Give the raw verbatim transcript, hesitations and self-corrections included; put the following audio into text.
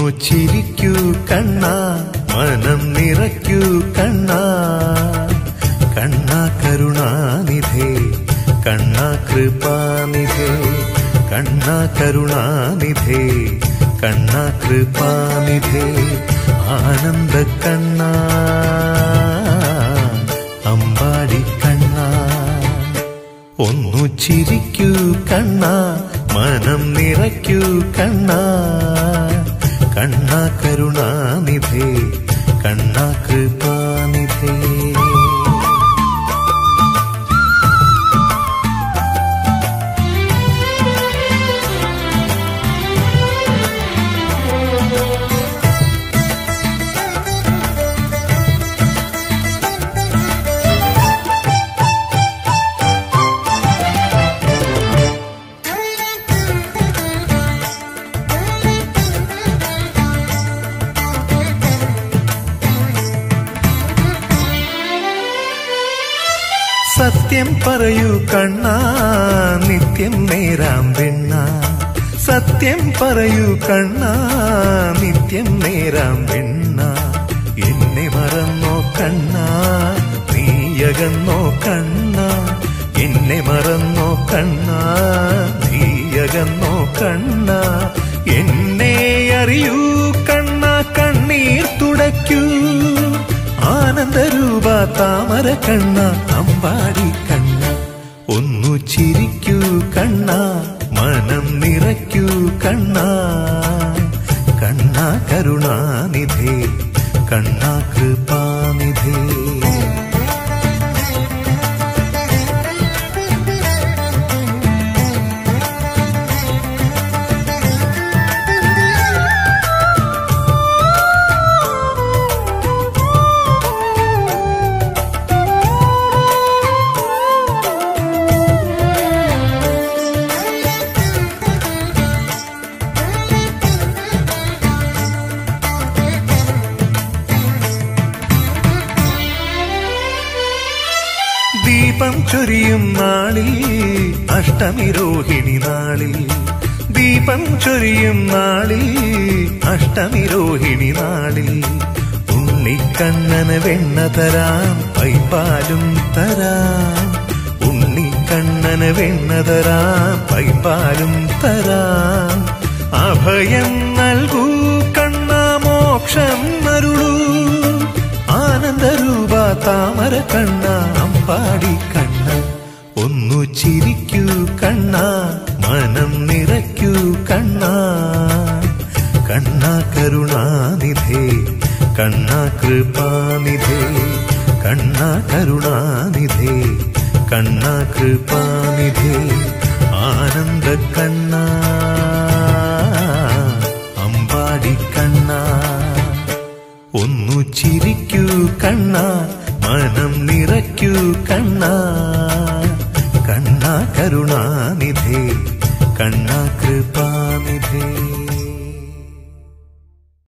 ഒന്നു ചിരിക്കൂ കണ്ണാ മനം നിറയ്ക്കൂ കണ്ണാ കണ്ണാ കരുണാനിധേ കണ്ണാ കൃപാനിധേ കണ്ണാ കരുണാനിധേ കണ്ണാ കൃപാനിധേ ആനന്ദ കണ്ണാ അമ്പാടി കണ്ണാ ഒന്നു ചിരിക്കൂ കണ്ണാ മനം നിറയ്ക്കൂ കണ്ണാ കണ്ണാ കരുണാനിധേ കണ്ണാ കൃപാനിധേ സത്യം പറയൂ കണ്ണാ നിത്യം നേരാം വെണ്ണ സത്യം പറയൂ കണ്ണാ നിത്യം നേരാം വെണ്ണ എന്നെ മറന്നോ കണ്ണാ നീയകന്നോ കണ്ണാ എന്നെ മറന്നോ കണ്ണാ നീയകന്നോ കണ്ണാ എന്നെ അറിയൂ കണ്ണാ കണ്ണീർ തുടയ്ക്കൂ ആനന്ദരൂപ താമര കണ്ണ അമ്പാടി കണ്ണ ഒന്നു ചിരിക്കൂ കണ്ണ മനം നിറയ്ക്കൂ കണ്ണ കണ്ണാ കരുണാനിധേ കണ്ണാ കൃപാനിധേ ദീപം ചൊരിയും നാളിൽ അഷ്ടമി രോഹിണി നാളിൽ ദീപം ചൊരിയും നാളിൽ അഷ്ടമി രോഹിണി നാളിൽ ഉണ്ണിക്കണ്ണന് വെണ്ണ തരാം പൈപ്പാലും തരാം ഉണ്ണിക്കണ്ണന് വെണ്ണ തരാം പൈപ്പാലും തരാം അഭയം നൽകൂ കണ്ണാ മോക്ഷം അരുളൂ ആനന്ദരൂപ താമര കണ്ണ അമ്പാടി കണ്ണ ഒന്നു ചിരിക്കൂ കണ്ണ മനം നിറയ്ക്കൂ കണ്ണ കണ്ണാ കരുണാനിധേ കണ്ണാ കൃപാനിധേ കണ്ണാ കരുണാനിധേ കണ്ണാ കൃപാനിധേ ആനന്ദ കണ്ണാ അമ്പാടി കണ്ണാ ഒന്നു ചിരിക്കൂ കണ്ണാ മനം നിറയ്ക്കൂ കണ്ണാ കണ്ണാ കരുണാനിധേ കണ്ണാ കൃപാ